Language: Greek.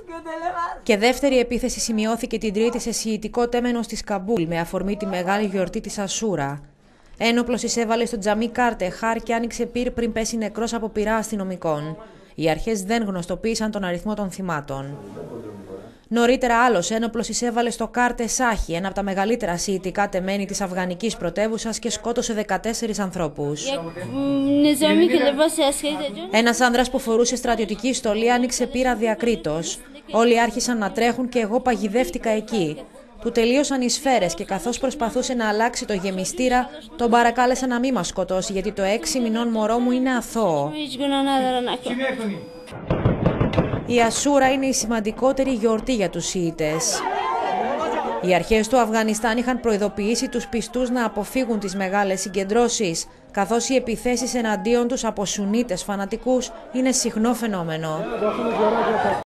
Και δεύτερη επίθεση σημειώθηκε την Τρίτη σε σιητικό τέμενο στη Καμπούλ με αφορμή τη μεγάλη γιορτή της Ασούρα. Ένοπλος εισέβαλε στο τζαμί Κάρτεχαρ και άνοιξε πυρ πριν πέσει νεκρός από πυρά αστυνομικών. Οι αρχές δεν γνωστοποίησαν τον αριθμό των θυμάτων. Νωρίτερα, άλλος ένοπλος εισέβαλε στο Κάρτε Σάχι, ένα από τα μεγαλύτερα σιητικά τεμένη της αφγανικής πρωτεύουσας, και σκότωσε 14 ανθρώπους. Ένας άνδρας που φορούσε στρατιωτική στολή άνοιξε πύρα διακρίτως. Όλοι άρχισαν να τρέχουν και εγώ παγιδεύτηκα εκεί. Του τελείωσαν οι σφαίρες και καθώς προσπαθούσε να αλλάξει το γεμιστήρα, τον παρακάλεσε να μην μας σκοτώσει, γιατί το 6 μηνών μωρό μου είναι αθώο. Η Ασούρα είναι η σημαντικότερη γιορτή για τους Σιήτες. Οι αρχές του Αφγανιστάν είχαν προειδοποιήσει τους πιστούς να αποφύγουν τις μεγάλες συγκεντρώσεις, καθώς οι επιθέσεις εναντίον τους από Σουνίτες φανατικούς είναι συχνό φαινόμενο.